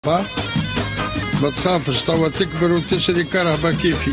ما تخافش توا تكبر وتشري كرهبة كيفي.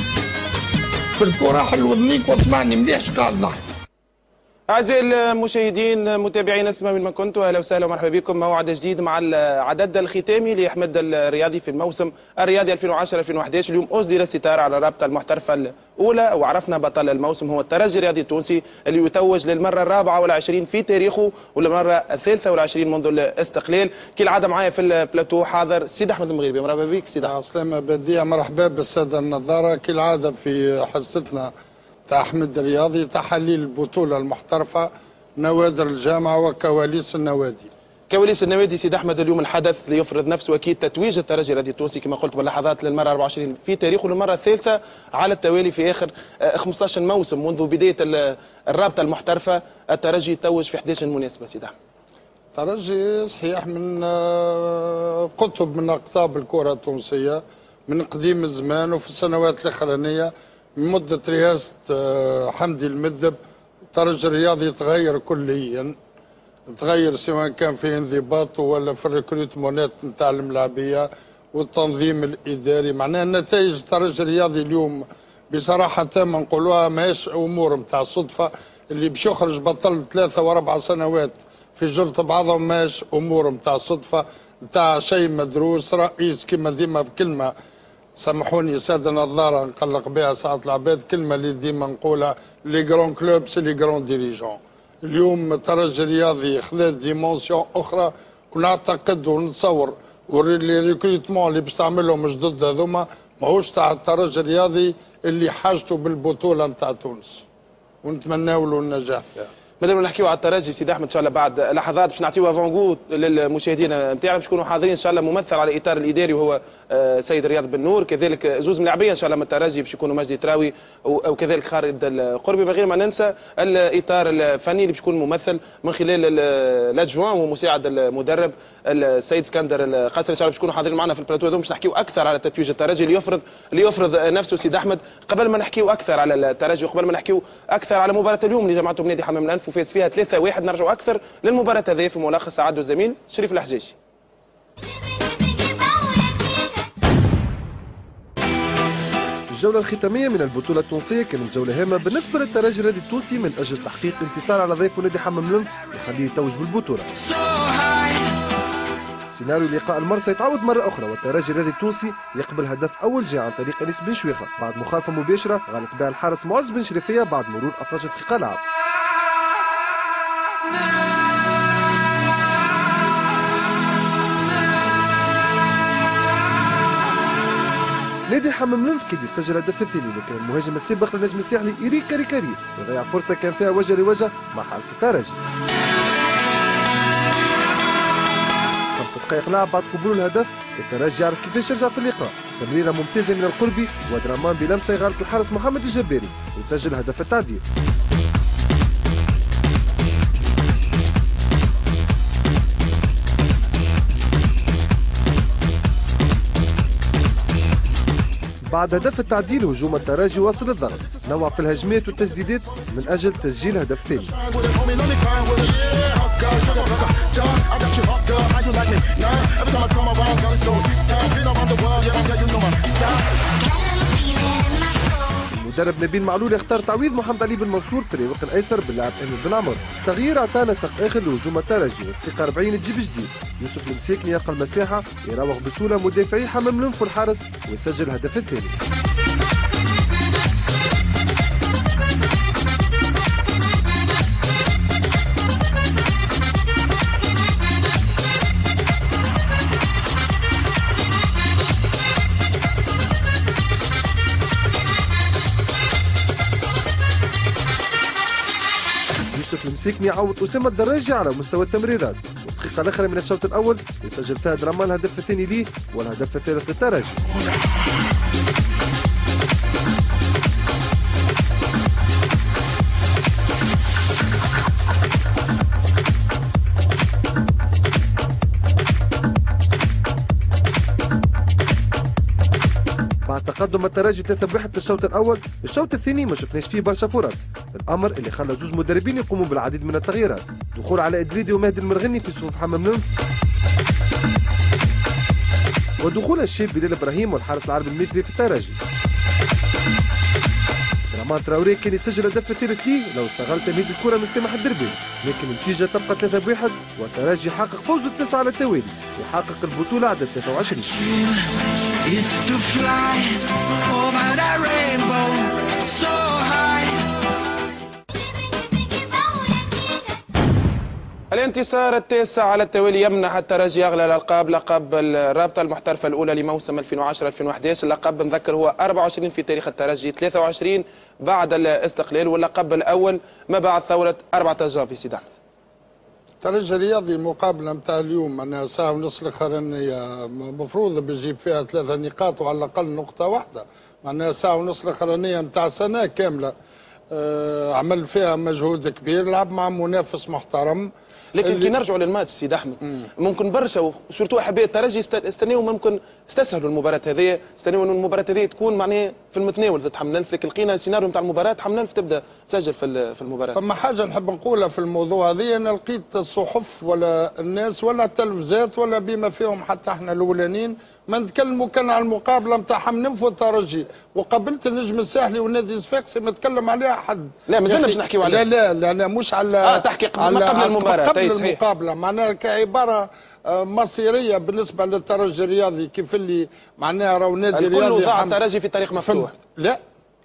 في الكرة حلو ودنيك واسمعني مليح قاعد نحكي. أعزائي المشاهدين متابعين اسمعوا من ما كنتوا، أهلا وسهلا ومرحبا بكم. موعد جديد مع العدد الختامي لأحمد الرياضي في الموسم الرياضي 2010-2011. اليوم أصدر الستار على الرابطة المحترفة الأولى وعرفنا بطل الموسم هو الترجي الرياضي التونسي اللي يتوج للمرة 24 في تاريخه والمرة 23 منذ الاستقلال. كالعادة معايا في البلاتو حاضر سيد أحمد المغربي. مرحبا بك سيد أحمد. عسلامة بديع، مرحبا بالسادة النظارة. كالعادة في حصتنا تاع أحمد الرياضي تحليل البطولة المحترفة، نوادر الجامعة وكواليس النوادي. كواليس النوادي سيد احمد، اليوم الحدث ليفرض نفسه اكيد تتويج الترجي الرياضي التونسي كما قلت باللحظات للمره 24 في تاريخه، للمره الثالثه على التوالي في اخر 15 موسم منذ بدايه الرابطه المحترفه. الترجي يتوج في 11 مناسبه سيد احمد. الترجي صحيح من قطب من اقطاب الكره التونسيه من قديم الزمان، وفي السنوات الاخرانيه من مده رئاسه حمدي المدب الترجي الرياضي تغير كليا، تغير سواء كان في انضباط ولا في الريكروتمونات نتاع الملاعبيه والتنظيم الاداري. معناها النتائج الترجي الرياضي اليوم بصراحه تامه نقولوها ماهيش امور نتاع صدفه، اللي باش يخرج بطل 3 و4 سنوات في جرة بعضهم ماهيش امور نتاع صدفه، نتاع شيء مدروس. رئيس كما ديما في كلمه سامحوني ساده النظاره نقلق بها ساعه العباد، كلمه اللي ديما نقولها لي جرون كلوب سي لي جرون ديريجون. اليوم الترجي الرياضي خذا ديمونسيون اخرى، ونعتقد ونتصور ولي ريكروتمون اللي باش تعملهم جدد هذوما ماهوش تاع الترجي الرياضي اللي حاجته بالبطوله نتاع تونس، ونتمناو له النجاح فيها. مادام نحكيو على الترجي سيدي احمد ان شاء الله بعد لحظات باش نعطيو افونغو للمشاهدين نتاعنا باش يكونوا حاضرين ان شاء الله، ممثل على الاطار الاداري وهو سيد رياض بن نور، كذلك زوز ملاعبيه ان شاء الله من الترجي باش يكونوا مجدي تراوي وكذلك خالد القربي، من غير ما ننسى الاطار الفني اللي باش يكون ممثل من خلال الادجوان ومساعد المدرب السيد اسكندر القاسري. ان شاء الله باش يكونوا حاضرين معنا في البلاتو باش نحكيو اكثر على تتويج الترجي اللي يفرض نفسه سيد احمد. قبل ما نحكيو اكثر على الترجي وقبل ما نحكيو اكثر على مباراه اليوم اللي جمعته بنادي حمام الانف وفاز فيها 3-1، نرجعوا اكثر للمباراه هذه في ملخص عدو الزميل شريف الحجاجي. الجولة الختامية من البطولة التونسية كانت جولة هامة بالنسبة للترجي الرياضي التونسي من أجل تحقيق انتصار على ضيفه نادي حمام الأنف يخليه يتوج بالبطولة. سيناريو لقاء المر سيتعود مرة أخرى، والترجي الرياضي التونسي يقبل هدف أول جاء عن طريق أنيس بن شويخة بعد مخالفة مباشرة غلط بها الحارس معز بن شريفية بعد مرور 12 دقيقة لعب. نادي حمام الأنف كيد يسجل الهدف الثاني، لكن المهاجم السابق للنجم الساحلي إيريك كاريكاري يضيع فرصة كان فيها وجه لوجه مع حارس الترجي. 5 دقائق لعب بعد قبول الهدف الترجي يعرف كيفاش يرجع في اللقاء، تمريرة ممتازة من القربي ودرامان بلمسة يغلط الحارس محمد الجباري ويسجل هدف التعديل. بعد هدف التعديل هجوم الترجي واصل الضغط، نوع في الهجمات والتسديدات من أجل تسجيل هدف ثاني. المدرب نبيل معلول يختار تعويض محمد علي بن منصور في الرواق الايسر باللاعب امين بن عمر، تغيير اعطى نسق اخر لهجوم الترجي والدقيقه 40 تجيب جديد، يوسف المساكني يلقى المساحه يراوغ بسهوله مدافعي حمام الأنف والحارس ويسجل الهدف الثاني. يوسف المساكني يعوض أسامة الدراجي على مستوى التمريرات، والدقيقة الأخرى من الشوط الأول يسجل فيها درامان الهدف الثاني ليه والهدف الثالث للترجي. بعد تقدم الترجي 3-1 في الشوط الاول، الشوط الثاني ما شفناش فيه برشا فرص، الامر اللي خلى زوز مدربين يقوموا بالعديد من التغييرات، دخول علاء الدريدي ومهدي المرغني في صفوف حمام الأنف ودخول الشيب بلال ابراهيم والحارس العربي المصري في الترجي. رمان تراوري كان يسجل هدف الثالث ليه لو استغل تمهيد الكره من سامح الدربي، لكن النتيجه تبقى 3-1 والترجي حقق فوزه التاسع على التوالي ويحقق البطوله عدد 23. الانتصار التاسع على التوالي يمنح الترجي اغلى الالقاب، لقب الرابطه المحترفه الاولى لموسم 2010-2011. اللقب نذكر هو 24 في تاريخ الترجي، 23 بعد الاستقلال، واللقب الاول ما بعد ثوره 14 في سيدي احمد. الترجي الرياضي المقابله نتاع اليوم معناها ساعه ونص الاخرانيه المفروض بيجيب فيها 3 نقاط وعلى الاقل نقطه واحده، معناها ساعه ونص الاخرانيه نتاع سنه كامله عمل فيها مجهود كبير، لعب مع منافس محترم. لكن كي نرجعوا للماتش سيد احمد ممكن برشا وسورتو احباء الترجي استناو ممكن استسهلوا المباراه هذه، استناو انه المباراه هذه تكون معناها في المتناول ضد حمنلف، لكن لقينا السيناريو نتاع المباراه حمنلف تبدا تسجل في المباراه. فما حاجه نحب نقولها في الموضوع هذه، انا لقيت الصحف ولا الناس ولا التلفزات ولا بما فيهم حتى احنا الاولانيين ما نتكلموا كان على المقابله نتاع حمنلف والترجي، وقابلت النجم الساحلي والنادي الصفاقسي ما تكلم عليها حد. لا مازلنا باش نحكيو عليه. لا انا مش على تحقيق ما قبل المباراه قبل المقابله، معناها كعباره مصيريه بالنسبه للترجي الرياضي، كيف اللي معناها راهو نادي رياضي الكل ضاع الترجي في طريق مفتوح. لا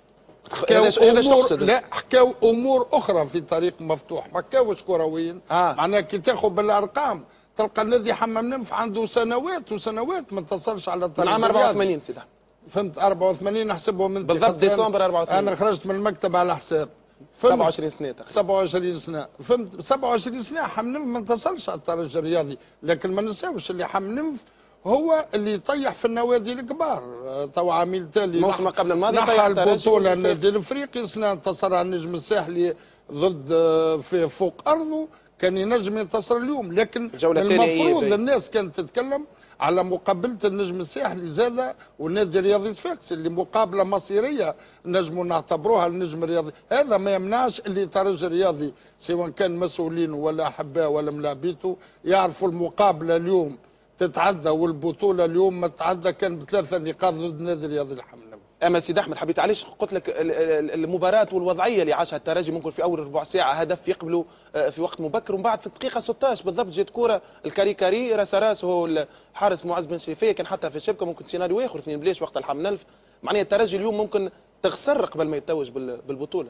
لا حكاو امور اخرى في طريق مفتوح، ما حكاوش كرويين. معناها كي تاخذ بالارقام تلقى النادي حمام نمف عنده سنوات وسنوات ما انتصرش على الطريق. من عام 84 سيدي احمد. فهمت 84 نحسبهم انت بالضبط ديسمبر 84. انا خرجت من المكتب على حساب 27 سنه تقريبا. 27 سنه فهمت. 27 سنه حمنمف ما انتصرش على الترجي الرياضي، لكن ما نساوش اللي حمنمف هو اللي يطيح في النوادي الكبار. تو عامل تالي الموسم قبل الماضي طيح البطوله النادي الافريقي، سنه انتصر على النجم الساحلي ضد في فوق ارضه، كان ينجم ينتصر اليوم. لكن المفروض الناس كانت تتكلم على مقابله النجم الساحلي زاده والنادي الرياضي الصفاقسي اللي مقابله مصيريه نجموا نعتبروها النجم الرياضي. هذا ما يمنعش اللي الترجي الرياضي سواء كان مسؤولين ولا احباء ولا ملاعبيته يعرفوا المقابله اليوم تتعدى والبطوله اليوم ما تتعدى كان ب3 نقاط ضد النادي الرياضي الحمنوي. اما سيدي احمد حبيت علاش قلت لك المباراه والوضعيه اللي عاشها الترجي ممكن في اول ربع ساعه هدف يقبلوا في وقت مبكر، ومن بعد في الدقيقه 16 بالضبط جات كره الكاري راس راس هو الحارس معز بن شريفيه كان حتى في الشبكه، ممكن سيناريو اخر 2 بلاش وقت الحمنلف. معناها الترجي اليوم ممكن تخسر قبل ما يتوج بالبطوله.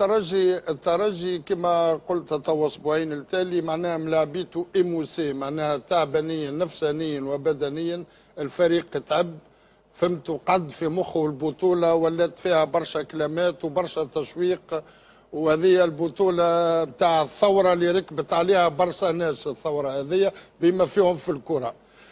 الترجي كما قلت تو اسبوعين التالي معناها ملاعبيته ايموسي، معناها تعبانيا نفسانيا وبدنيا. الفريق تعب فهمت، وقعد في مخه البطوله ولات فيها برشا كلامات وبرشا تشويق، وهذه البطوله بتاع الثوره اللي ركبت عليها برشا ناس. الثوره هذه بما فيهم في الكره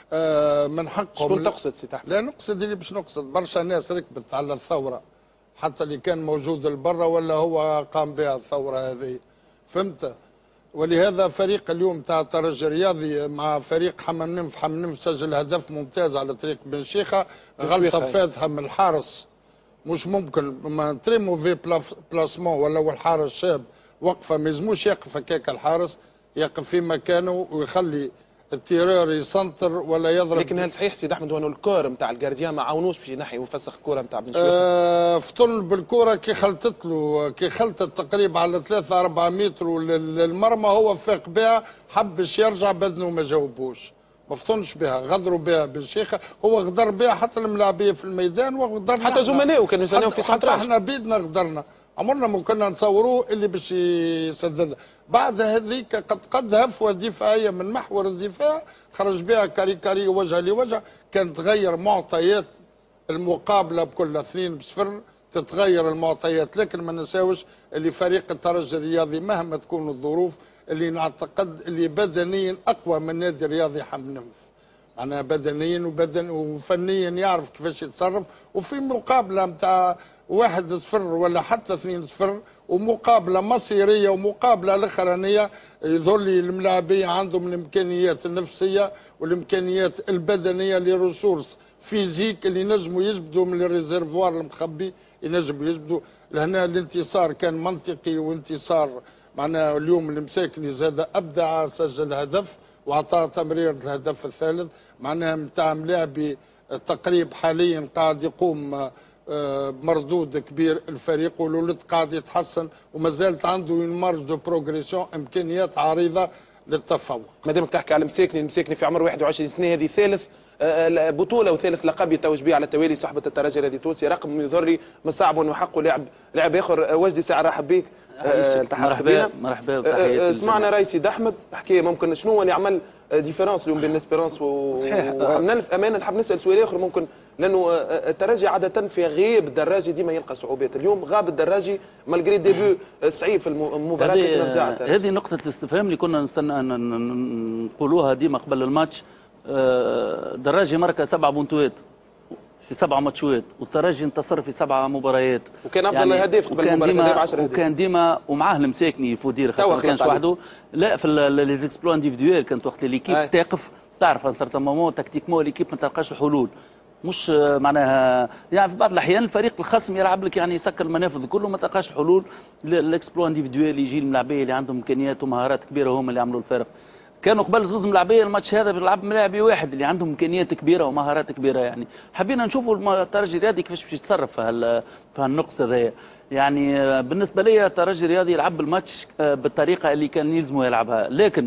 من حقهم. شكون تقصد سي احمد؟ لا نقصد اللي باش نقصد برشا ناس ركبت على الثوره، حتى اللي كان موجود لبرا ولا هو قام بها الثوره هذه فهمت. ولهذا فريق اليوم تاع الترجي الرياضي مع فريق حمنمف سجل هدف ممتاز على طريق بن شيخه، غلطه فاتها من الحارس مش ممكن ما تري موفي بلاسمون، ولا هو الحارس شاب وقفه ما يلزموش يقف هكاك، الحارس يقف في مكانه ويخلي التيرور يسنطر ولا يضرب. لكن هل صحيح سيد احمد انه الكور نتاع الجارديان ما عاونوش باش ينحي ويفسخ الكره نتاع بن شيخه؟ فطن بالكره كي خلطت له، كي خلطت تقريبا على 3-4 متر للمرمى هو فاق بها، حبش يرجع بدنه ما جاوبوش، ما فطنش بها، غدروا بها بن شيخه، هو غدر بها حتى الملاعبيه في الميدان وغدرنا حتى زملائه كانوا يسالوا في سنتراج، حتى احنا بيدنا غدرنا، عمرنا ما كنا نصوروه اللي باش يسددها. بعد هذيك قد هفوه دفاعيه من محور الدفاع خرج بها كاري وجه لوجه، كانت تغير معطيات المقابله بكل 2-0 تتغير المعطيات. لكن ما نساوش اللي فريق الترجي الرياضي مهما تكون الظروف اللي نعتقد اللي بدنيا اقوى من النادي الرياضي حمنمف، معناها بدنيا وفنيا يعرف كيفاش يتصرف. وفي مقابله نتاع 1-0 ولا حتى 2-0 ومقابله مصيريه ومقابله الاخرانيه يظهر لي الملاعبيه عندهم الامكانيات النفسيه والامكانيات البدنيه لريسورس فيزيك اللي ينجموا يجبدوا من الريزرفوار المخبي، ينجموا يجبدوا. لهنا الانتصار كان منطقي وانتصار معناها اليوم المساكني زاد ابدع، سجل هدف واعطى تمرير الهدف الثالث، معناها نتاع ملاعبي التقريب حاليا قاعد يقوم بمردود كبير الفريق، والولد قاعد يتحسن وما زالت عنده مارج دو بروغريسيون، امكانيات عريضه للتفوق. ما دامك تحكي على المساكني في عمر 21 سنه، هذه ثالث بطوله وثالث لقب يتوج به على التوالي صحبه الترجي الرياضي التونسي، رقم يظهر من صعب انه يحقق لاعب اخر. وجدي ساعه رحب بك، التحقت بنا. مرحبا. سمعنا راي سيد احمد حكي ممكن شنو اللي عمل ديفيرونس اليوم بين اسبيرونس وحمنلف. امانه نحب نسال سؤال اخر ممكن، لانه الترجي عاده في غياب الدراجي ديما يلقى صعوبات، اليوم غاب الدراجي مالغري ديبيو صعيب في المباراه اللي رجعت. هذه نقطه الاستفهام اللي كنا نستنى نقولوها ديما قبل الماتش. الدراجي مركز 7 بونتوات في 7 ماتشات، والترجي انتصر في 7 مباريات، وكان افضل يعني هدف قبل المباراه 10 اهداف، وكان ديما ومعاه المساكني فودير ما كانش وحده. لا في لي زيكسبلو انديفيدويل كانت وقت ليكيب تقف، تعرف ان سارتان مومون تكتيكمون ليكيب ما تلقاش الحلول، مش معناها يعني في بعض الاحيان الفريق الخصم يلعب لك يعني يسكر المنافذ كله ما تلقاش الحلول. الاكسبلو انديفيدويل يجي الملاعبيه اللي عندهم امكانيات ومهارات كبيره هم اللي يعملوا الفارق. كانوا قبل زوز ملاعبيه الماتش هذا بيلعب ملاعبي واحد اللي عندهم امكانيات كبيره ومهارات كبيره، يعني حبينا نشوفوا الترجي الرياضي كيفاش باش يتصرف في هالنقص هذايا. يعني بالنسبه لي الترجي الرياضي يلعب الماتش بالطريقه اللي كان يلزمه يلعبها، لكن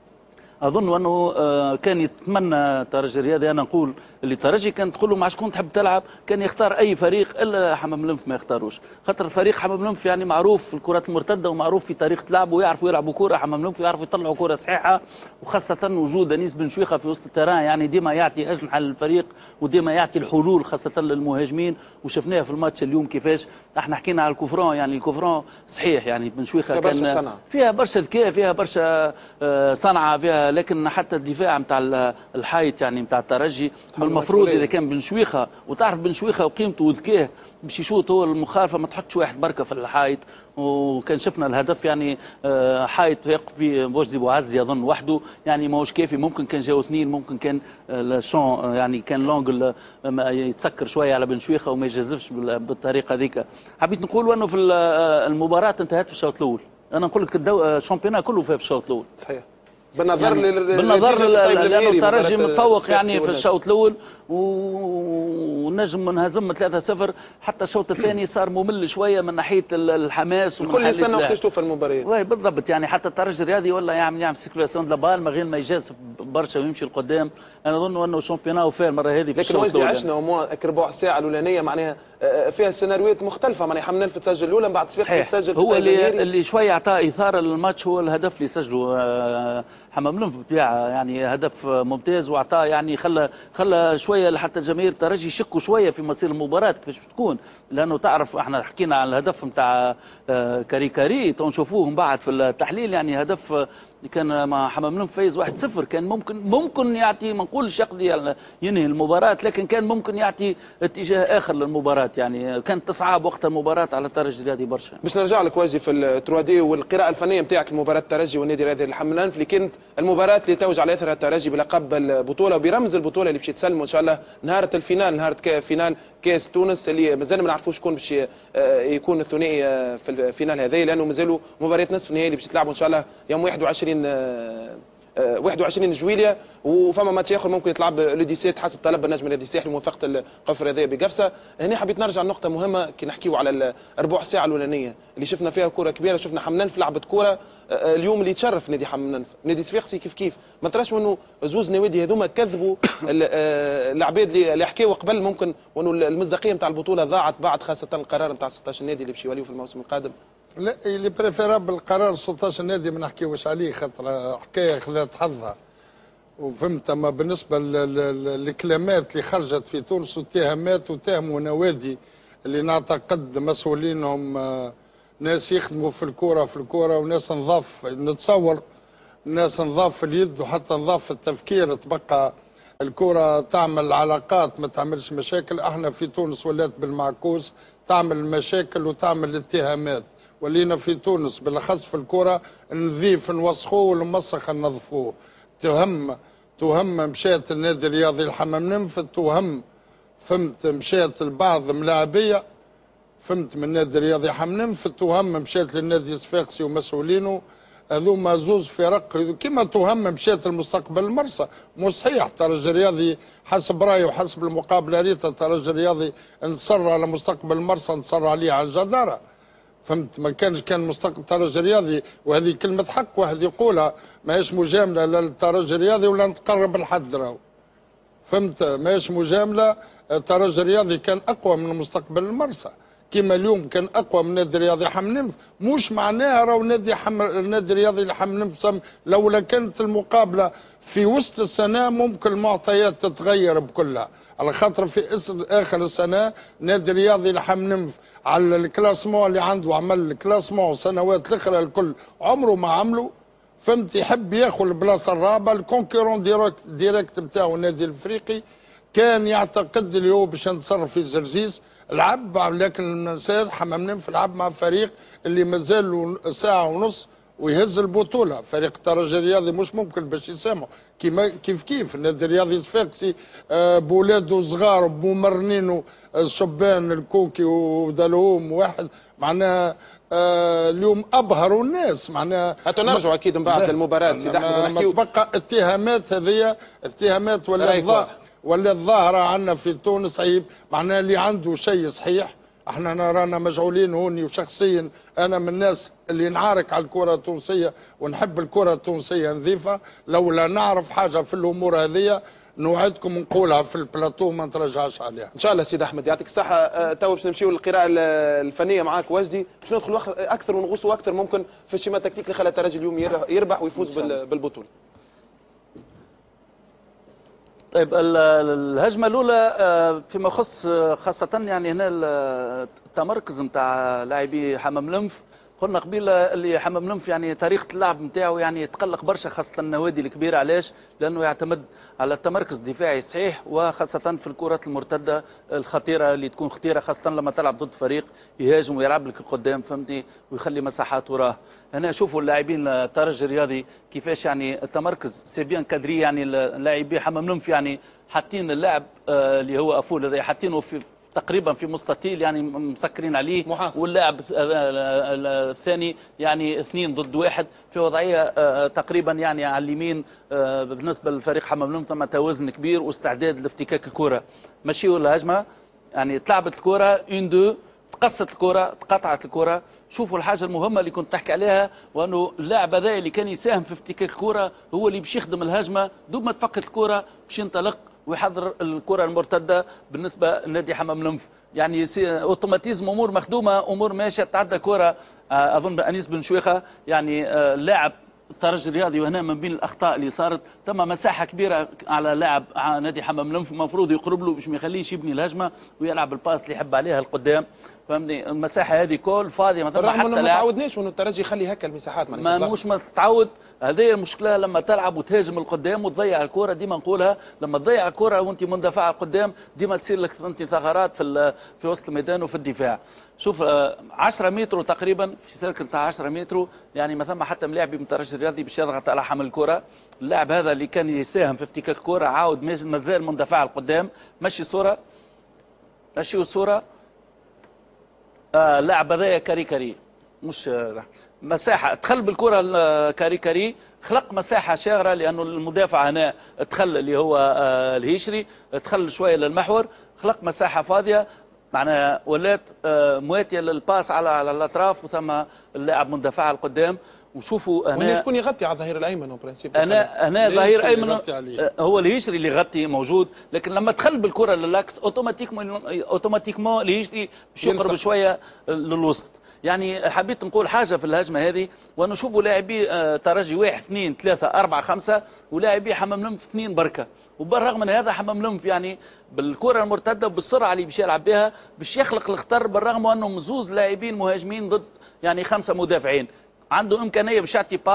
اظن انه كان يتمنى الترجي الرياضي، انا نقول اللي الترجي كان تقول له مع شكون تحب تلعب كان يختار اي فريق الا حمام الانف ما يختاروش، خاطر الفريق حمام الانف يعني معروف في الكرات المرتده ومعروف في طريقه لعبه، ويعرفوا يلعبوا كره حمام الانف، ويعرفوا يطلعوا كره صحيحه، وخاصه وجود انيس بن شويخه في وسط التيران يعني ديما يعطي اجنحه للفريق وديما يعطي الحلول خاصه للمهاجمين، وشفناها في الماتش اليوم كيفاش احنا حكينا على الكوفرون. يعني الكوفرون صحيح يعني بن شويخه كان فيها برشا ذكاء، فيها برشا صنعه فيها، لكن حتى الدفاع نتاع الحايط يعني نتاع الترجي المفروض اذا كان بن شويخه، وتعرف بن شويخه وقيمته وذكاه باش يشوط هو المخالفه ما تحطش واحد بركه في الحايط، وكان شفنا الهدف يعني حايط يقف فيه وجدي بوعزي اظن وحده يعني ماهوش كافي، ممكن كان جاو اثنين، ممكن كان الشون يعني كان لونجل يتسكر شويه على بن شويخه وما يجازفش بالطريقه ذيك. حبيت نقول انه في المباراه انتهت في الشوط الاول، انا نقول لك الشامبيونات كله في الشوط الاول صحيح بالنظر يعني لانه الترجي متفوق يعني في الشوط الاول ونجم نهزم 3-0، حتى الشوط الثاني صار ممل شويه من ناحيه الحماس الكل يستنى وقت يشوف المباريات. وي بالضبط، يعني حتى الترجي الرياضي ولا يعمل سيركولاسيون دو بال من غير ما يجازف برشا ويمشي لقدام. انا اظن انه الشامبيونات وفاه المره هذه في الشوط الاول. لكن عشنا ربع ساعه الاولانيه معناها فيها سيناريوهات مختلفه، معناها حمنلف تسجل الاولى من بعد صفاقسي تسجل هو اللي شويه اعطى اثاره للماتش هو الهدف اللي سجله حمام لنف بتاعه، يعني هدف ممتاز واعطاه يعني خلى شويه لحتى جماهير الترجي يشكوا شويه في مصير المباراه كيفاش تكون، لانه تعرف احنا حكينا على الهدف نتاع كاري تنشوفوه من بعد في التحليل، يعني هدف كان مع حمام لنف فايز 1-0 كان ممكن يعطي ما نقولش يقضي ينهي المباراه، لكن كان ممكن يعطي اتجاه اخر للمباراه، يعني كانت تصعب وقت المباراه على الترجي الرياضي برشا. باش نرجع لك واجي في التروا دي والقراءه الفنيه نتاعك لمباراه الترجي والنادي الرياضي الحمام لنف، اللي كانت المباراه اللي توج على اثرها الترجي بلقب البطوله وبرمز البطوله اللي باش تسلموا ان شاء الله نهار الفينال، نهار فينال كاس تونس اللي مازال ما نعرفوش شكون باش يكون الثنائي في الفينال هذا، لانه مازالوا مباريات نصف النهائي اللي باش تلعبوا ان شاء الله يوم 21 جويليا، وفما ماتش اخر ممكن يتلعب لو 17 حسب طلب النجم النادي الساحلي موافقه القفر هذايا بقفصه. هنا حبيت نرجع لنقطه مهمه كي نحكيو على الربع ساعه الاولانيه اللي شفنا فيها كره كبيره، شفنا حمنلف لعبت كره اليوم اللي تشرف نادي حمنلف، نادي صفاقسي كيف ما تراش انه زوز نوادي هذوما كذبوا العباد اللي حكاوا قبل، ممكن وانه المصداقيه نتاع البطوله ضاعت بعد خاصه القرار نتاع 16 نادي اللي باش يوليو في الموسم القادم. لا اللي بريفيرابل القرار 16 نادي ما نحكيوش عليه خاطر حكايه خذات حظها وفهمت، اما بالنسبه للكلمات اللي خرجت في تونس واتهامات واتهموا نوادي اللي نعتقد مسؤولينهم ناس يخدموا في الكوره وناس نضاف، نتصور ناس نضاف في اليد وحتى نضاف في التفكير، تبقى الكوره تعمل علاقات ما تعملش مشاكل. احنا في تونس ولات بالمعكوس تعمل مشاكل وتعمل اتهامات، ولينا في تونس بالاخص في الكره نضيف نوسخوه والمسخ ننظفوه. تهم مشات النادي الرياضي الحمام لنف، تهم فهمت مشات البعض ملاعبيه فهمت من النادي الرياضي حمام لنف، تهم مشات للنادي صفاقسي ومسؤولينه هذوما زوز فرق كما تهم مشات المستقبل المرسى. مش صحيح الترجي الرياضي حسب رايي وحسب المقابله ريتا الترجي الرياضي انتصر على مستقبل المرسى، انتصر عليه على الجداره. فهمت؟ ما كانش كان مستقبل الترجي الرياضي، وهذه كلمه حق واحد يقولها، ماهيش مجامله لا للترجي الرياضي ولا نتقرب لحد راهو. فهمت؟ ماهيش مجامله، الترجي الرياضي كان اقوى من مستقبل المرسى. كما اليوم كان اقوى من النادي الرياضي حمنمف، مش معناها راهو النادي الرياضي لحمنمف لولا كانت المقابله في وسط السنه ممكن المعطيات تتغير بكلها، على خاطر في اخر السنه النادي الرياضي لحمنمف على الكلاسمون اللي عنده، عمل الكلاسمون السنوات الاخرى الكل عمره ما عمله. فهمت؟ يحب ياخذ البلاصه الرابعه، الكونكورون ديريكت نتاعو النادي الافريقي كان يعتقد اللي هو باش ينتصرف في زرزيز، لعب لكن ما ننساش حمام لعب مع فريق اللي مازال له ساعه ونص ويهز البطوله، فريق الترجي الرياضي مش ممكن باش يسامحوا. كيف النادي الرياضي الصفاقسي بولاده صغار بممرنينه الشبان الكوكي ودلهوم واحد معناها اليوم ابهروا الناس معناها. حتى نرجعوا اكيد من بعد المباراه سيدي احمد ما تبقى اتهامات، هذه اتهامات ولا الظاهره عندنا في تونس عيب، معناها اللي عنده شيء صحيح. احنا رانا مشغولين هوني، وشخصيا انا من الناس اللي نعارك على الكره التونسيه ونحب الكره التونسيه نظيفه، لولا نعرف حاجه في الامور هذه نوعدكم نقولها في البلاطو ما نتراجعش عليها. ان شاء الله سيدي احمد يعطيك الصحه. تو باش نمشيو للقراءه الفنيه معاك وجدي، باش ندخلوا اكثر ونغوصوا اكثر ممكن في الشيما التكتيك اللي خلى الترجي اليوم يربح ويفوز بالبطوله. طيب الهجمه الاولى فيما يخص خاصه يعني هنا التمركز نتاع لاعبي حمام لنف. قلنا قبيله اللي حمام لنف يعني طريقه اللعب نتاعو يعني يتقلق برشا، خاصه النوادي الكبيره. علاش؟ لانه يعتمد على التمركز الدفاعي صحيح، وخاصه في الكرات المرتده الخطيره اللي تكون خطيره، خاصه لما تلعب ضد فريق يهاجم ويلعب لك القدام، فهمتني، ويخلي مساحات وراه. هنا شوفوا اللاعبين الترجي الرياضي كيفاش يعني التمركز سي بيان كادري، يعني اللاعبين حمام لنف يعني حاطين اللاعب اللي هو افول هذا حاطينه في تقريبا في مستطيل يعني مسكرين عليه محاصر. واللاعب الثاني يعني 2 ضد 1 في وضعيه تقريبا يعني على اليمين. بالنسبه للفريق حمام لنف ثم توازن كبير واستعداد لافتكاك الكره. مشيوا الهجمه يعني تلعبت الكره 1-2، تقصت الكره، تقطعت الكره. شوفوا الحاجه المهمه اللي كنت تحكي عليها، وانه اللاعب هذا اللي كان يساهم في افتكاك الكره هو اللي باش يخدم الهجمه، دوب ما تفكت الكره باش ينطلق ويحضر الكره المرتده بالنسبه لنادي حمام لنف. يعني اوتوماتيزم، امور مخدومه، امور ماشيه. تعدى كره اظن انيس بن شويخه يعني لاعب الترجي الرياضي، وهنا من بين الاخطاء اللي صارت تم مساحه كبيره على لاعب نادي حمام لنف، المفروض يقرب له باش ما يخليش يبني الهجمه ويلعب الباس اللي يحب عليها القدام. فهمني المساحه هذه كل فاضيه، ما بالرغم انه ما تعودناش انه الترجي يخلي هكا المساحات. مش ما تتعود. هذه المشكله لما تلعب وتهاجم القدام وتضيع الكره. ديما نقولها لما تضيع الكره وانت مندفع القدام ديما تصير لك انت ثغرات في وسط الميدان وفي الدفاع. شوف 10 متر تقريبا في سيركل تاع 10 متر، يعني ما ثم حتى ملاعبي من الترجي الرياضي باش يضغط على حمل الكره. اللاعب هذا اللي كان يساهم في افتكاك الكره عاود مازال مندفع القدام. مشي صوره، مشي صوره. لاعب هذايا كاري مش مساحه دخل بالكره كاري خلق مساحه شاغره، لانه المدافع هنا دخل اللي هو الهيشري دخل شويه للمحور، خلق مساحه فاضيه معناها ولات مواتيه للباس على الاطراف، وثم اللاعب مندفع القدام. وشوفوا هنا شكون يغطي على الظهير الايمن برانسيب؟ هنا ظهير ايمن هو الهيشري اللي يغطي موجود، لكن لما دخل بالكره للاكس اوتوماتيكمون الهيشري باش يقرب شويه للوسط. يعني حبيت نقول حاجه في الهجمه هذه، وانه شوفوا لاعبي ترجي 1 2 3 4 5 ولاعبي حمام لنف 2 بركه. وبالرغم من هذا حمام لنف يعني بالكره المرتده بالسرعه اللي باش يلعب بها باش يخلق الخطر، بالرغم انهم زوز لاعبين مهاجمين ضد يعني 5 مدافعين. عنده امكانيه باش يعطي باس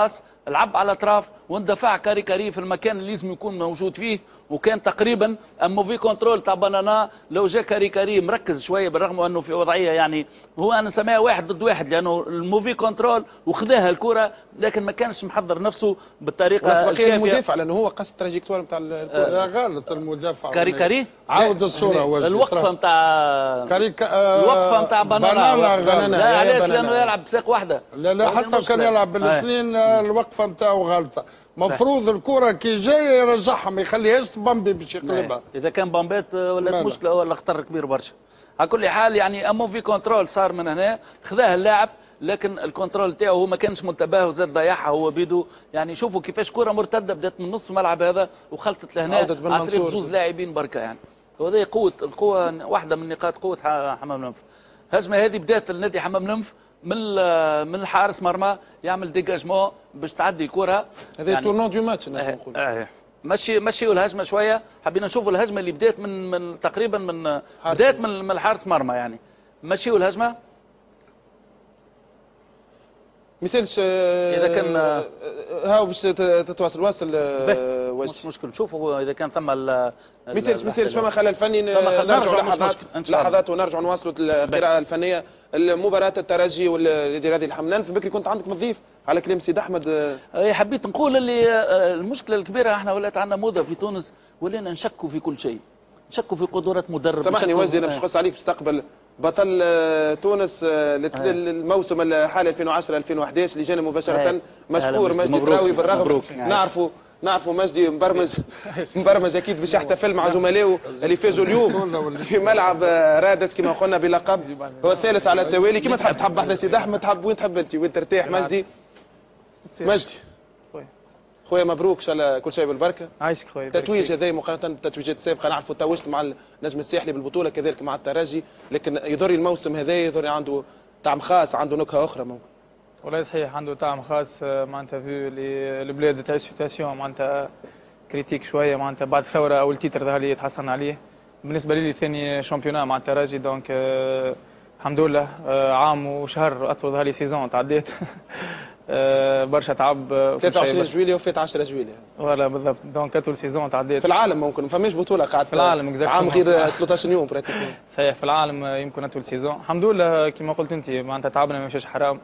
لعب على الاطراف واندفع كاري كاري في المكان اللي لازم يكون موجود فيه، وكان تقريبا موفي كنترول تاع بنانا. لو جا كاري كاري مركز شويه بالرغم انه في وضعيه يعني هو انا نسميها 1 ضد 1 لانه الموفي كنترول وخذاها الكره، لكن ما كانش محضر نفسه بالطريقه الكافيه. المدافع لانه هو قص التراجيكتوار نتاع الكره. غلط المدافع كاري كاري عاود الصوره وجدي الوقفه نتاع الوقفه نتاع بنانا لا علاش؟ لانه يلعب بساق واحده. لا حتى كان يلعب بالاثنين الوقفه نتاعو غلطه. مفروض الكره كي جايه يرجعها ما يخليهاش تبامبي باش يقلبها. اذا كان بامبات ولات مشكله ولا خطر كبير برشا. على كل حال يعني امو في كنترول صار من هنا خذاه اللاعب، لكن الكنترول تاعو هو ما كانش منتبه وزاد ضيعها هو بيدو. يعني شوفوا كيفاش كره مرتده بدات من نصف الملعب هذا وخلطت لهنا عن طريق زوز لاعبين بركه. يعني وهذه القوه واحده من نقاط قوه حمام الانف. الهجمه هذه بدات النادي حمام الانف من الحارس مرمى يعمل ديجاجمون باش تعدي الكره. هذا يعني تورنون دو ماتش الناس نقول. مشيوا الهجمه شويه، حبينا نشوفوا الهجمه اللي بدات من تقريبا من الحارس مرمى. يعني مشيوا الهجمه مثالش اذا كان هاو باش تتواصل مش مشكل. نشوفوا اذا كان ثم مثالش فما خلل فني. نرجعوا لحظات ونرجعوا نواصلوا القراءه الفنيه. المباراه الترجي والرياضي الحملان في بكري كنت عندك مضيف على كلام سيد احمد. حبيت نقول اللي المشكله الكبيره احنا ولات عندنا موضه في تونس ولينا نشكوا في كل شيء، نشكوا في قدرات مدرب. سامحني وجدي انا باش نقص عليك باستقبل بطل تونس الموسم الحالي 2010 2011 اللي جانا مباشره مشكور مجدي تراوي. بالرغم نعرفوا مجدي مبرمج اكيد باش يحتفل مع زملائه اللي فازوا اليوم في ملعب رادس كما قلنا بلقب هو الثالث على التوالي. كما تحب احنا سيد احمد تحب وين تحب انت وين ترتاح مجدي؟ مجدي خويا مبروك ان شاء الله كل شيء بالبركه. عايشك خويا. التتويج هذا مقارنه بالتتويجات السابقه نعرفوا توجت مع النجم الساحلي بالبطوله كذلك مع الترجي، لكن يظهر الموسم هذا يظهر عنده طعم خاص، عنده نكهه اخرى ممكن. والله صحيح عنده طعم خاص. معناتها في البلاد تعيش سيتاسيون معناتها كريتيك شويه معناتها بعد الثوره اول تيتر ظهر لي يتحسن عليه. بالنسبه لي ثاني شامبيونا مع الترجي دونك الحمد لله عام وشهر اطول ظهر لي سيزون تعديت. برشا تعب. 23 جويلية وفات 10 جويلية. فوالا بالضبط دونك اطول سيزون تعديت. في العالم ممكن ما فماش بطولة قاعدة في العالم عام غير 13 يوم براتيكمون. صحيح في العالم يمكن اطول سيزون. الحمد لله كما قلت انت معناتها تعبنا ما مشاش حرام.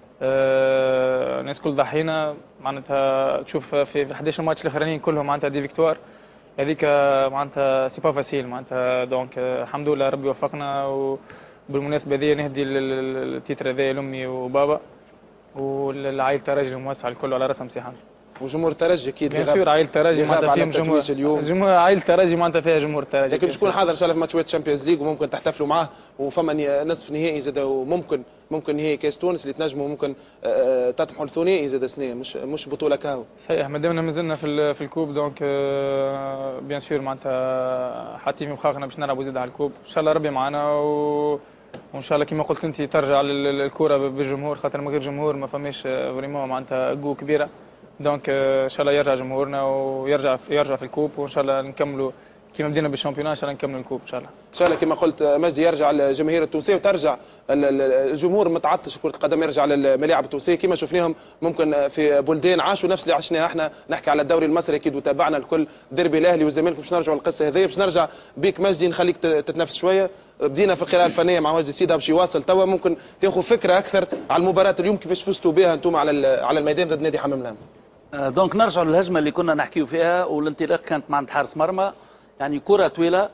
الناس كل ضحينا معناتها تشوف في 11 ماتش الاخرانيين كلهم معناتها دي فيكتوار هذيك معناتها سي با فاسيل معناتها دونك الحمد لله ربي وفقنا. وبالمناسبه هذه نهدي التيتر هذا لامي وبابا والعائله الترجي الموسعه الكل على راسهم سي حمد. وجمهور الترجي اكيد بيان سور عائله الترجي معناتها فيهم جمهور عائله الترجي معناتها فيها جمهور الترجي. لكن باش تكون حاضر ان شاء الله في ماتشات الشامبيونز ليج وممكن تحتفلوا معاه وفما نصف نهائي زاد وممكن نهائي كاس تونس اللي تنجموا ممكن تطمحوا لثنائي زاد سنه مش بطوله كهو. صحيح مادامنا مازلنا في الكوب دونك بيان سور معناتها حاطين في مخاخنا باش نلعبوا زاد على الكوب ان شاء الله ربي معنا وان شاء الله كما قلت انت ترجع الكره بالجمهور خاطر من غير جمهور ما فماش فريمون معناتها قوه كبيره. دونك ان شاء الله يرجع جمهورنا ويرجع في الكوب وان شاء الله نكملوا كما بدينا بالشامبيون ان شاء الله نكملوا الكوب ان شاء الله. ان شاء الله كما قلت مجدي يرجع الجماهير التونسيه وترجع الجمهور متعطش كره القدم يرجع للملاعب التونسيه كما شفناهم ممكن في بلدان عاشوا نفس اللي عشناه احنا. نحكي على الدوري المصري اكيد وتابعنا الكل ديربي الاهلي والزمالك. باش نرجعوا للقصه هذه باش نرجع بيك مجدي نخليك تتنفس شويه. بدينا في القراءه الفنيه مع وجدي سيدا باش يواصل توا ممكن تاخذ فكره اكثر على المباراه اليوم كيفاش فزتوا بها انتم على الميدان ضد نادي حمام الانف. دونك نرجعوا للهجمه اللي كنا نحكيو فيها والانطلاق كانت مع عند حارس مرمى. يعني كره طويله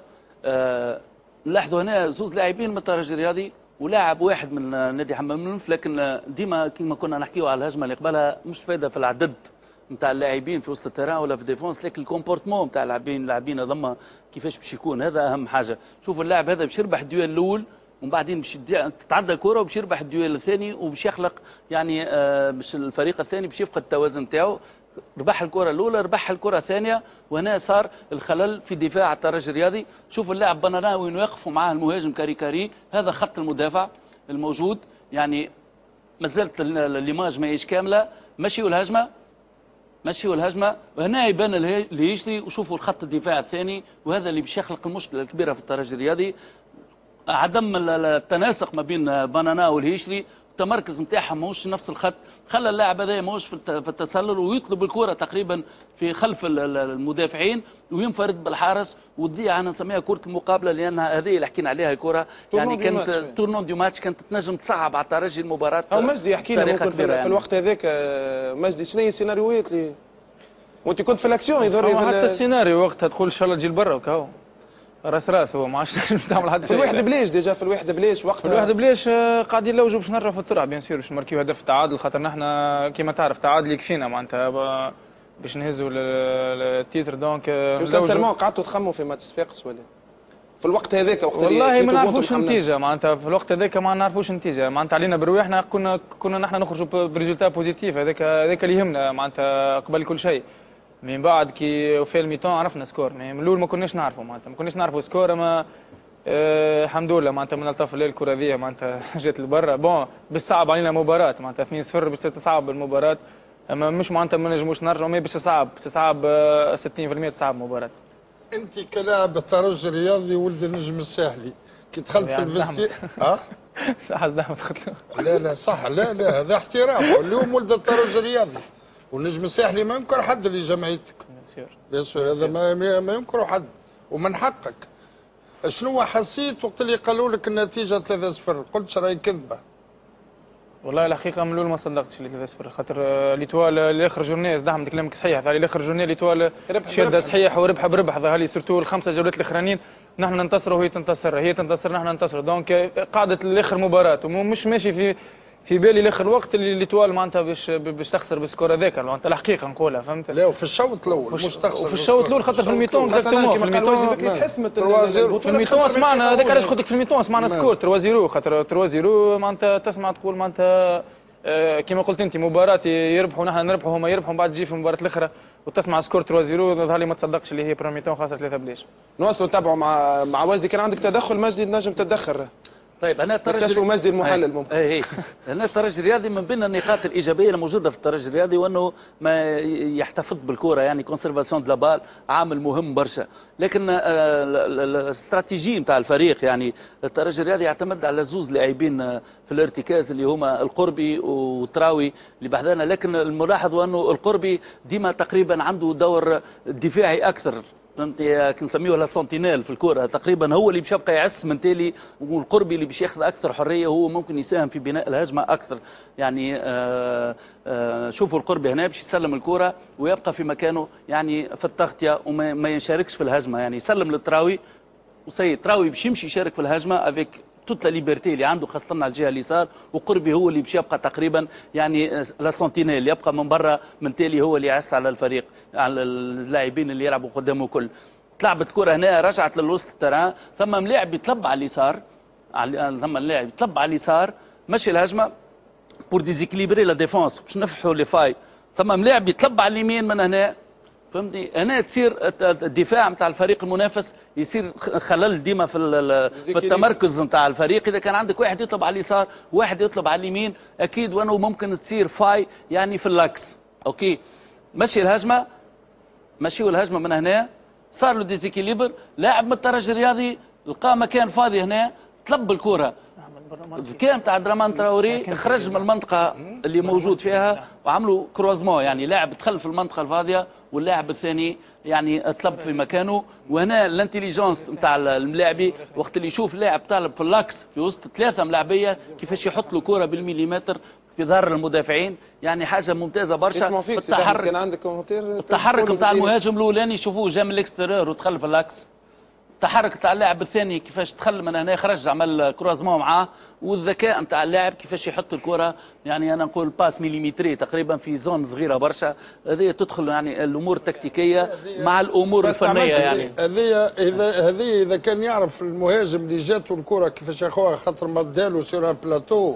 نلاحظوا هنا زوز لاعبين من الترجي الرياضي ولاعب واحد من نادي حمام الانف، لكن ديما كما كنا نحكيو على الهجمه اللي قبلها مش فايده في العدد نتاع اللاعبين في وسط التيران ولا في ديفونس، لكن الكومبورتمون نتاع اللاعبين هذوما كيفاش باش يكون هذا اهم حاجه. شوفوا اللاعب هذا باش يربح الديوال الاول ومن بعدين باش تتعدى الكره وباش يربح الديوال الثاني وباش يخلق يعني باش الفريق الثاني باش يفقد التوازن نتاعو. ربح الكره الاولى ربح الكره الثانيه وهنا صار الخلل في دفاع الترجي الرياضي. شوفوا اللاعب بنانا وين يقفوا معاه المهاجم كاري كاري هذا خط المدافع الموجود. يعني ما زالت الليماج ماهيش كامله. مشيوا الهجمه وهنا يبان اللي يجري وشوفوا الخط الدفاع الثاني وهذا اللي باش يخلق المشكله الكبيره في الترجي الرياضي. عدم التناسق ما بين بنانا والهيشري التمركز نتاعهم ماهوش نفس الخط، خلى اللاعب هذا ماهوش في التسلل ويطلب الكره تقريبا في خلف المدافعين وينفرد بالحارس وتضيع. انا نسميها كره المقابله لانها هذه اللي حكينا عليها الكره يعني كانت تورنون دو ماتش، كانت تنجم تصعب على الترجي المباراه. او مجدي يحكي لنا ممكن في الوقت هذاك مجدي شنو هي السيناريوهات اللي وانت كنت في الاكسيون يظهر حتى السيناريو وقتها تقول ان شاء الله تجي لبرا وكاو راس هو ما عادش تعمل حتى شيء. في الوحده بلاش ديجا في الوحده بلاش وقتها، في الوحده بلاش قاعدين نلوجوا باش نرجعوا في الترعه بيان سور باش نماركيو هدف التعادل، خاطر نحنا كيما تعرف تعادل يكفينا معناتها باش نهزوا التيتر. دونك سانسيرمون قعدتوا تخموا في ماتش صفاقس ولا في الوقت هذاك؟ وقت والله ما نعرفوش النتيجه معناتها في الوقت هذاك ما نعرفوش النتيجه معناتها علينا برواحنا كنا نحن نخرجوا بريزولتا بوزيتيف، هذاك اللي يهمنا معناتها قبل كل شيء. من بعد كي وفي الميتون عرفنا سكور، من الاول ما كناش نعرفوا معناتها ما كناش نعرفوا سكور، اما الحمد لله معناتها من الطرف الليل الكره ذي معناتها جات لبرا. بون بالصعب علينا مباراه معناتها 2-0 باش تصعب المباراه، اما مش معناتها ما نجموش نرجعوا، ما باش تصعب 60% تصعب المباراه. انت كلاعب الترجي الرياضي ولد النجم الساحلي كي دخلت في الفيستي صح زعما دخلت لا صح لا هذا احترام. اليوم ولد الترجي الرياضي والنجم الساحلي ما ينكر حد اللي جمعيتك بيسور، هذا ما ينكر حد ومن حقك. شنو حسيت وقت اللي قالوا لك النتيجه 3-0 قلت راهي كذبه؟ والله الحقيقه من الاول ما صدقتش اللي 3-0 خاطر ليتوال الاخر جورني زدهم كلامك صحيح، ظهر لي الاخر جورني ليتوال شاده صحيح وربح بربح، ظهر لي سورتو الخمسه جولات الاخرانيين نحن ننتصروا وهي تنتصر، هي تنتصر نحن ننتصر. دونك قاعده الاخر مباراه ومش ماشي في بالي الاخر وقت اللي ليتوال معناتها باش تخسر بالسكور هذاك معناتها الحقيقه نقولها فهمت. لا وفي الشوط الاول مش تخسر، وفي الشوط الاول خاطر في الميتون اكزاكتومون في الميتون في الميتون سمعنا هذاك علاش قلت لك في الميتون سمعنا سكور 3-0 خاطر 3-0 معناتها تسمع تقول معناتها كما قلت انت مباراه يربحوا نحن نربحوا هما يربحوا من بعد تجي في المباراه الاخرى وتسمع سكور 3-0 ظهر لي ما تصدقش اللي هي بريميتون خاصه 3 بلاش. نواصلوا نتابعوا مع وجدي. كان عندك تدخل مجدي نجم تتدخل. طيب انا الترجي مجدي المحلل ممكن انا الترجي الرياضي من بين النقاط الايجابيه الموجوده في الترجي الرياضي وانه ما يحتفظ بالكره يعني كونسيرفاسيون دو لابال عامل مهم برشا، لكن الاستراتيجيه نتاع الفريق يعني الترجي الرياضي يعتمد على زوز لاعبين في الارتكاز اللي هما القربي وتراوي اللي بحذانا، لكن الملاحظ انه القربي ديما تقريبا عنده دور دفاعي اكثر فهمتي كنسميوه لا سنتينيل في الكره، تقريبا هو اللي باش يبقى يعس من تالي، والقربي اللي باش ياخذ اكثر حريه هو ممكن يساهم في بناء الهجمه اكثر. يعني شوفوا القربي هنا باش يسلم الكره ويبقى في مكانه يعني في التغطيه وما يشاركش في الهجمه، يعني يسلم للتراوي وسيد تراوي باش يمشي يشارك في الهجمه افيك توت لا ليبرتي اللي عنده خاصه على الجهه اليسار، وقربي هو اللي باش يبقى تقريبا يعني لا سنتينيل يبقى من برا من تالي هو اللي يعس على الفريق على اللاعبين اللي يلعبوا قدامه كل. تلعبت كره هنا رجعت للوسط التران، ثم ملاعب يطلب على اليسار، ثم اللاعب يطلب على اليسار مشي الهجمه بور ديزيكليبري لا ديفونس باش نفحوا لي فاي، ثم ملاعب يطلب على اليمين من هنا فهمتني. هنا تصير الدفاع نتاع الفريق المنافس يصير خلل ديما في التمركز نتاع الفريق. اذا كان عندك واحد يطلب على اليسار واحد يطلب على اليمين اكيد وانه ممكن تصير فاي يعني في اللاكس. اوكي مشي الهجمه من هنا صار له ديزيكيليبر، لاعب من الترجي الرياضي لقى مكان فاضي هنا طلب الكره كان تاع درامان تراوري خرج من المنطقه اللي موجود فيها وعملوا كروزمون، يعني لاعب دخل في المنطقه الفاضيه واللاعب الثاني يعني طلب في مكانه. وهنا الانتليجنس نتاع الملاعبي وقت اللي يشوف لاعب طالب في اللاكس في وسط 3 ملاعبيه كيفاش يحط له كره بالمليمتر في ظهر المدافعين، يعني حاجه ممتازه برشا. التحرك كان عندك التحرك نتاع المهاجم الاولاني شوفوه جا من الاكستيريور ودخل في اللاكس، التحرك تاع اللاعب الثاني كيفاش دخل من هنا خرج عمل كروزمون معاه، والذكاء نتاع اللاعب كيفاش يحط الكره يعني انا نقول باس مليمتري تقريبا في زون صغيره برشا. هذه تدخل يعني الامور التكتيكيه مع الامور الفنيه يعني. هذه اذا كان يعرف المهاجم اللي جاته الكره كيفاش ياخذها خاطر ما ادالو سير البلاتو،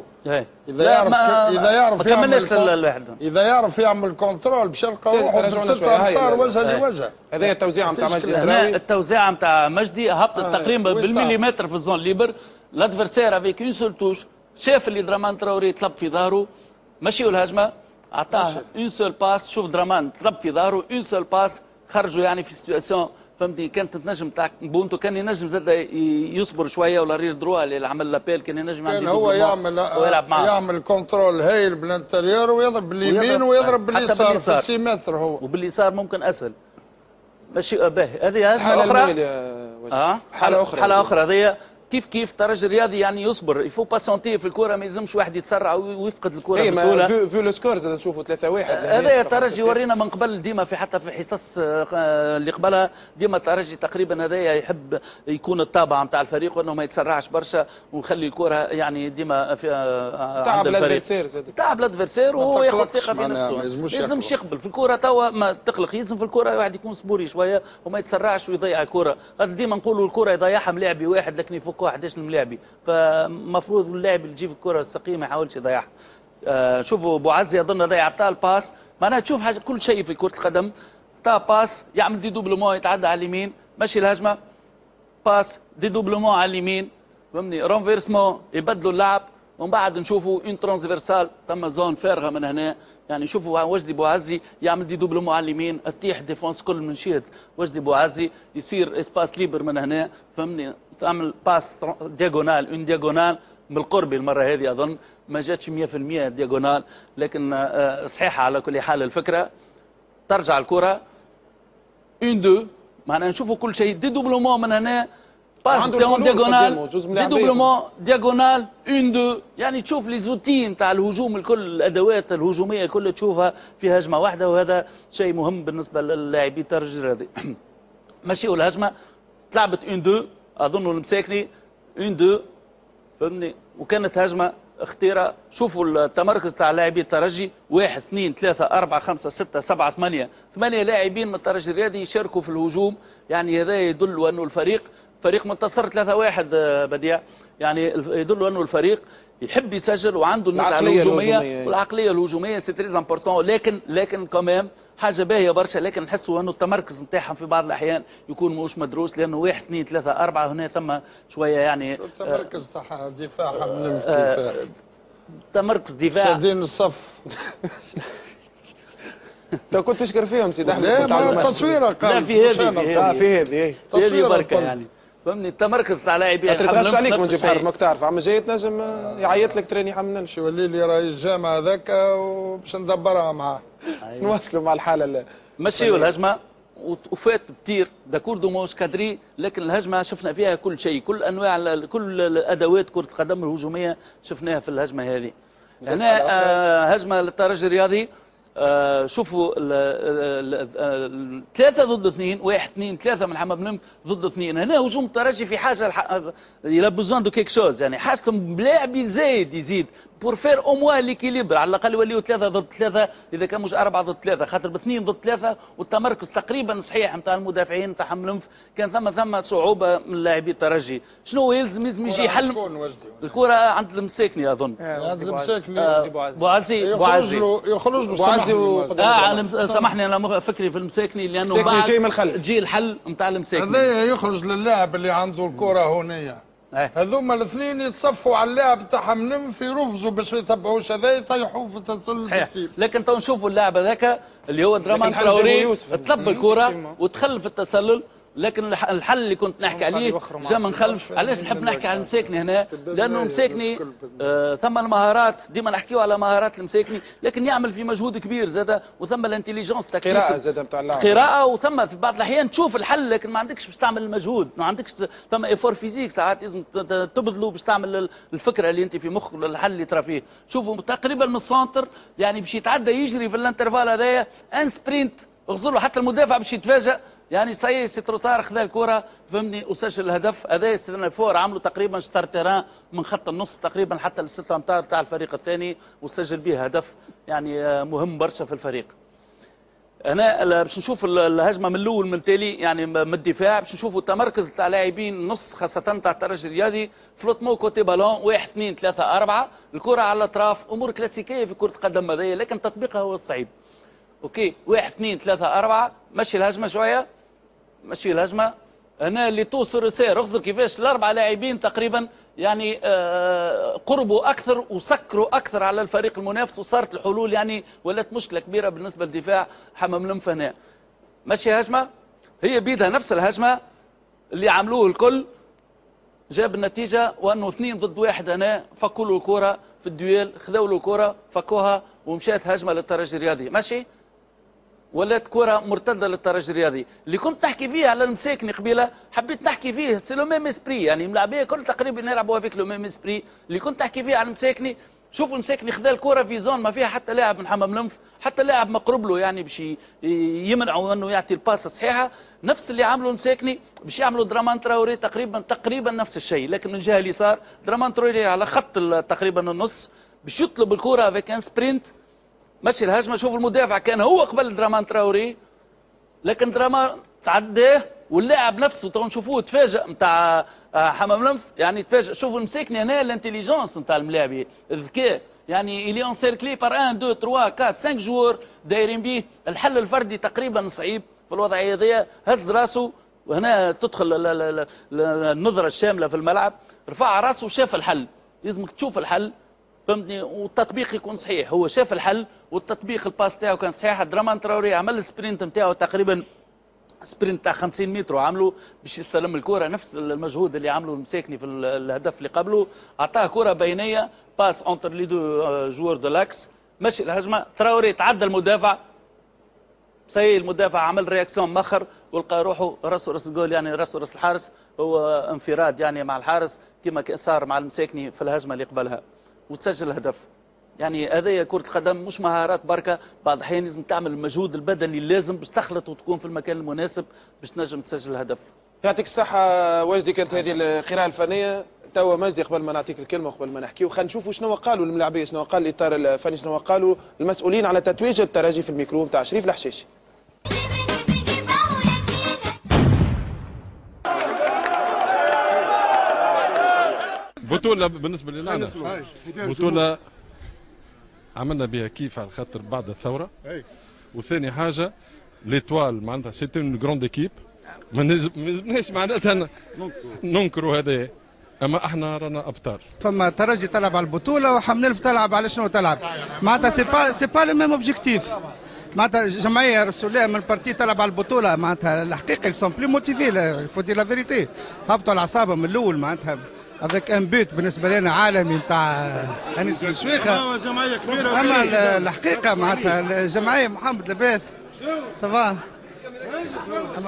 اذا يعرف يعمل كونترول باش يلقى روحه في 6 امتار وجها لوجه. هذه التوزيعه نتاع مجدي الزراوي، التوزيعه نتاع مجدي هبطت تقريبا بالمليمتر في الزون ليبر. لادفرسير افيك اون سول توش شاف اللي درامان تراوري طلب في ظهره مشيوا الهجمه عطاه اون سول باس. شوف درامان طلب في ظهره اون سول باس خرجوا يعني في سيتواسيون فهمتني. كانت تنجم تاع بونتو كان ينجم زاد يصبر شويه، ولا رير دروا اللي عمل لابيل كان ينجم كان هو يعمل كنترول هايل بالانتريور ويضرب باليمين ويضرب باليسار في السيمتر هو، وباليسار ممكن اسهل. ماشي باهي هذه هجمه اخرى. حاله اخرى هذه كيف ترجي الرياضي يعني يصبر، يفو باسونتي في الكره، ما يلزمش واحد يتسرع ويفقد الكره بسهوله. في لو سكور زاد نشوفوا 3-1 هذا الترجي ورينا من قبل ديما في حتى في حصص اللي قبلها ديما الترجي تقريبا هذايا يحب يكون الطابع نتاع الفريق وانه ما يتسرعش برشا ويخلي الكره يعني ديما في عند الفريق تعب الادفيرسير وهو ياخذ ثقه في نفسه. ما يلزمش يقبل في الكره توا ما تقلق، يلزم في الكره واحد يكون صبوري شويه وما يتسرعش ويضيع الكره. ديما نقولوا الكره يضيعها ملاعبي واحد لكن يفك 11 ملاعبي، فمفروض اللاعب اللي يجي في الكره السقيمه ما يحاولش يضيعها. شوفوا بوعزي اظن ضيع تاع الباس، معناها تشوف حاجه كل شيء في كره القدم، تاع باس يعمل دي دوبلومون يتعدى على اليمين، ماشي الهجمه باس دي دوبلومون على اليمين، فهمني رونفيرسمون يبدلوا اللعب، ومن بعد نشوفوا اون ترانسفيرسال ثم زون فارغه من هنا. يعني شوفوا وجدي بوعزي يعمل دي دوبلومون على اليمين، تطيح ديفونس كل من شيت وجدي بوعزي، يصير اسباس ليبر من هنا، فهمني تعمل باس دياغونال اون دياغونال بالقرب المره هذه اظن ما جاتش 100% دياغونال، لكن صحيحه على كل حال الفكره. ترجع الكره اون دو، معناها نشوفوا كل شيء دي دوبلومون من هنا، باس دياغونال دي دوبلومون دياغونال اون دو، يعني تشوف لي زوتي نتاع الهجوم الكل، الادوات الهجوميه كلها تشوفها في هجمه واحده، وهذا شيء مهم بالنسبه للاعبي الترجي الرياضي. ماشيوا الهجمه تلعبت اون دو اظن المساكني اون دو، فهمني، وكانت هجمه اختيره. شوفوا التمركز تاع لاعبي الترجي 1 2 3 4 5 6 7 8 لاعبين من الترجي الرياضي يشاركوا في الهجوم، يعني هذا يدل انه الفريق فريق منتصر 3-1 بديع، يعني يدل انه الفريق يحب يسجل وعنده النزعه الهجوميه والعقليه الهجوميه سي تريز امبورتون، لكن كمان حاجه باهيه برشا، لكن نحسوا انه التمركز نتاعهم في بعض الاحيان يكون مش مدروس، لانه 1 2 3 4 هنا ثم شويه يعني التمركز تاعها دفاعها من الدفاع، تمركز دفاع شادين الصف. انت كنت تشكر فيهم سيدي احمد؟ لا ما تصويره قال في هذه تصويره بركه يعني، فهمني التمركز تاع لاعبين ترش عليك من جبهه ماك تعرف عم جاي تنجم يعيط لك تراني حمل باش يولي لي راي الجامعه هذاك وباش ندبرها معاه. نواصلوا مع الحاله مشيوا الهجمه وفات بتير داكور دوموش كادري، لكن الهجمه شفنا فيها كل شيء، كل انواع كل ادوات كره القدم الهجوميه شفناها في الهجمه هذه. هنا هجمه للترجي الرياضي، شوفوا 3 ضد 2 1 2 3 من حمام نمت ضد 2. هنا هجوم الترجي في حاجه الى بوزون دو كيك شوز، يعني حاجتهم بلاعب يزيد بور فير او موا ليكيليبر، على الاقل يوليو 3 ضد 3 اذا كان مش 4 ضد 3، خاطر ب 2 ضد 3 والتمركز تقريبا صحيح نتاع المدافعين نتاع حملنف كان ثم صعوبه من لاعبي الترجي. شنو يلزم يجي يحل الكره عند المساكني اظن، عند المساكني بوعزي يخرج له سامحني انا فكري في المساكني لانه بعد جي الحل نتاع المساكني هذا يخرج للاعب اللي عنده الكره هونيه، هذوما الاثنين يتصفوا على اللاعب تاعهم منف يرفزوا باش ما يتبعوش هذا يطيحوا في التسلل. صحيح، لكن تو نشوفوا اللاعب هذاك اللي هو درامان تراوري طلب الكره ودخل في التسلل، لكن الحل اللي كنت نحكي عليه جا من خلف. علاش نحب نحكي على المساكني هنا؟ لانه المساكني ثم المهارات، ديما نحكيو على مهارات المساكني، لكن يعمل في مجهود كبير زاده، وثم الانتيليجنس تكتيك قراءه زاده نتاع اللاعب، قراءه، وثم في بعض الاحيان تشوف الحل لكن ما عندكش باش تعمل المجهود، ما عندكش ثم ايفور فيزيك ساعات لازم تبذلوا باش تعمل الفكره اللي انت في مخك الحل اللي ترى فيه. شوفوا تقريبا من السنتر يعني باش يتعدى يجري في الانترفال هذايا ان سبرينت، اغزروا حتى المدافع باش يتفاجئ، يعني سي تروتار خذا الكره فهمني وسجل الهدف. هذا يستنى فور عملوا تقريبا شطر تيران من خط النص تقريبا حتى ل6 امتار تاع الفريق الثاني وسجل به هدف يعني مهم برشا في الفريق. هنا باش نشوف الهجمه من الاول من تالي يعني من الدفاع، باش نشوفوا التمركز تاع لاعبين نص خاصه تاع الترجي الرياضي، فلوتمو كوتي بالون 1 2 3 4 الكره على الاطراف، امور كلاسيكيه في كره القدم هذيا لكن تطبيقها هو الصعيب. اوكي 1 2 3 4 مشي الهجمه شويه، مشي الهجمه هنا اللي توصل سير اخزر كيفاش الاربعه لاعبين تقريبا يعني قربوا اكثر وسكروا اكثر على الفريق المنافس، وصارت الحلول يعني ولات مشكله كبيره بالنسبه للدفاع حمام الانف. هنا مشي هجمه هي بيدها نفس الهجمه اللي عملوه الكل، جاب النتيجه وانه 2 ضد 1 هنا فكوا له الكره في الدويل، خذوا له الكره فكوها ومشات هجمه للترجي الرياضي، ماشي؟ ولات كره مرتده للترجي الرياضي. اللي كنت نحكي فيه على المساكني قبيله حبيت نحكي فيه سي لو ميم اسبري، يعني ملاعبيه كل تقريبا يلعبوا فيك لو ميم اسبري. اللي كنت نحكي فيه على المساكني، شوفوا المساكني خذا الكره في زون ما فيها حتى لاعب من حمام لنف، حتى لاعب مقرب له يعني باش يمنعوا انه يعطي الباس الصحيحه. نفس اللي عملوا المساكني باش يعملوا درامان تراوري تقريبا نفس الشيء، لكن من الجهه اليسار درامان تراوري على خط تقريبا النص باش يطلب الكره افيك ان سبرينت، مشي الهجمه. شوف المدافع كان هو قبل درامان تراوري، لكن درامان تعداه واللاعب نفسه تو نشوفوه تفاجئ نتاع حمام لنف، يعني تفاجئ. شوفوا المساكني هنا الانتيليجونس نتاع الملاعبي، الذكاء، يعني الي انسيركلي بار 1 2 3 4 5 جوار دايرين بيه. الحل الفردي تقريبا صعيب في الوضعيه هذيا، هز راسه وهنا تدخل النظره الشامله في الملعب، رفع راسه وشاف الحل. لازمك تشوف الحل، فهمتني، والتطبيق يكون صحيح. هو شاف الحل والتطبيق الباس تاعو كانت صحيحه. درامان تراوري عمل السبرينت نتاعو تقريبا سبرينت تاع 50 متر وعملوا باش يستلم الكره، نفس المجهود اللي عمله المساكني في الهدف اللي قبله. اعطاه كره بينيه باس اونتر لي دو جوار دو لاكس، مشي الهجمه. تراوري تعدى المدافع، سي المدافع عمل رياكسيون مخر ولقى روحه راسه راس الجول، يعني راسه راس الحارس. هو انفراد يعني مع الحارس كما صار مع المساكني في الهجمه اللي قبلها وتسجل الهدف. يعني هذايا كرة القدم مش مهارات بركة، بعض الأحيان لازم تعمل المجهود البدني اللازم باش تخلط وتكون في المكان المناسب باش تنجم تسجل الهدف. يعطيك الصحة وجدي، كانت هذه القراءة الفنية. توا مجدي قبل ما نعطيك الكلمة وقبل ما نحكيو، خلينا نشوفوا شنو قالوا الملاعبية، شنو قال الإطار الفني، شنو قالوا المسؤولين على تتويج الترجي في الميكرو نتاع شريف الحشاشي. بطولة بالنسبة لنا بطولة عملنا بها كيف على خاطر بعد الثورة، وثاني حاجة ليتوال معناتها سيتي اون جروند ايكيب، ما لازمناش معناتها ننكروا هذا، اما احنا رانا ابطال. فما ترجي تلعب على البطولة وحمل تلعب على شنو تلعب، معناتها سي با لو ميم اوبجيكتيف. معناتها جمعيه رسوليه من البارتي تلعب على البطوله، معناتها الحقيقه سون بلو موتيفي، الفو دير لا فيريتي، هبطوا العصابه من الاول معناتها افيك ان بوت بالنسبه لنا عالمي نتاع انيس بن شويخه. جمعيه كبيره، اما الحقيقه معناتها الجمعيه محمد لاباس سافا، اما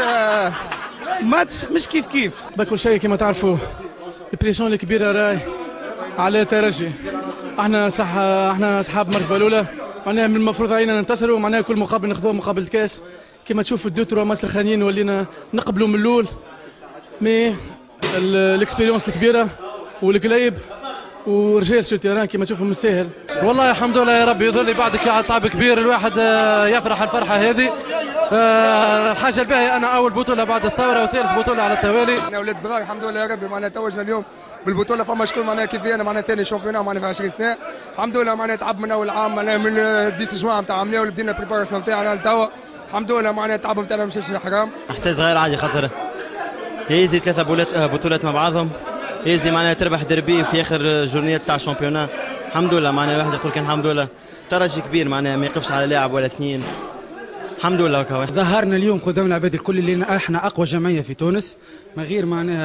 ماتش مش كيف كيف. كل شيء كما تعرفوا البريسيون الكبيره راي على ترجي. احنا صح، احنا اصحاب المرتبه الاولى، معناها من المفروض علينا ننتصروا، معناها كل مقابل ناخذوه مقابل الكاس. كما تشوفوا الدو تروا ماتش الاخرانيين ولينا نقبلوا من الاول، مي الاكسبيريونس الكبيره والقليب ورجال سو تيران كما تشوفوا من الساهل. والله الحمد لله يا ربي يظل بعدك تعب كبير، الواحد يفرح الفرحه هذه. الحاجه الباهيه انا اول بطوله بعد الثوره وثالث بطوله على التوالي. احنا اولاد صغار الحمد لله يا ربي، معناها توجنا اليوم بالبطوله. فما شكون معناها كيفي انا معناها ثاني شامبيون معناها في 20 سنه الحمد لله، معناها تعب من اول عام، معناها من 10 جوان نتاع عمليه بدينا البريباراسيون نتاعنا لتوا الحمد لله، معناها التعب نتاعنا مشاش حرام. احساس غير عادي، خاطر هيزي 3 بطولات مع بعضهم، هيزي معناها تربح دربي في اخر جورنيات تاع الشامبيون. الحمد لله معناها الواحد يقول كان الحمد لله ترجي كبير، معناها ما يقفش على لاعب ولا اثنين، الحمد لله. وكا ظهرنا اليوم قدام العباد الكل اللي احنا اقوى جمعيه في تونس، من غير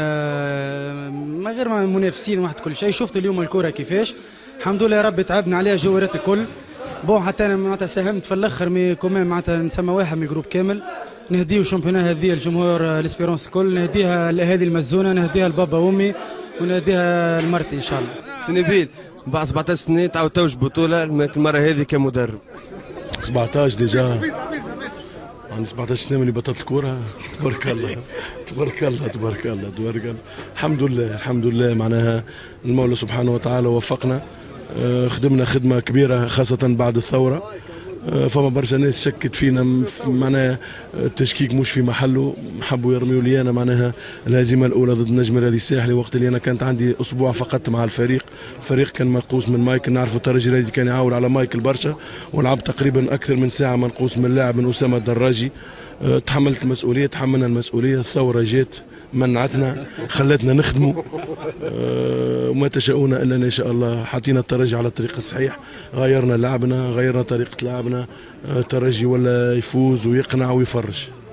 منافسين واحد كل شيء. شفت اليوم الكره كيفاش، الحمد لله يا رب تعبنا عليها جوارات الكل. بون حتى انا معناتها ساهمت في الاخر، مي كومان معناتها نسمى واحد من الجروب كامل. نهديو الشامبيونات هذه الجمهور الاسبيرونس الكل، نهديها الاهالي المزونه، نهديها لبابا وامي، ونهديها لمرتي ان شاء الله. سنبيل بعد 17 سنه تعاود توج بطوله، المره هذه كمدرب 17 ديجا، عندي 17 سنه من بطلت الكوره. تبارك الله تبارك الله تبارك الله تبارك الله. الحمد لله الحمد لله، معناها المولى سبحانه وتعالى وفقنا، خدمنا خدمه كبيره خاصه بعد الثوره. فما برشا ناس شكت فينا، معناها التشكيك مش في محله، حبوا يرميوا لي انا معناها الهزيمه الاولى ضد النجم الرياضي الساحلي، وقت اللي انا كانت عندي اسبوع فقط مع الفريق. الفريق كان منقوص من مايكل، نعرفوا الترجي الرياضي كان يعاول على مايكل برشا، ولعب تقريبا اكثر من ساعه منقوص من لاعب من اسامه الدراجي. تحملت المسؤوليه، تحملنا المسؤوليه. الثوره جات منعتنا، خلتنا نخدموا، وما تشاءون الا ان شاء الله. حطينا الترجي على الطريق الصحيح، غيرنا لعبنا، غيرنا طريقه لعبنا. الترجي ولا يفوز ويقنع ويفرج.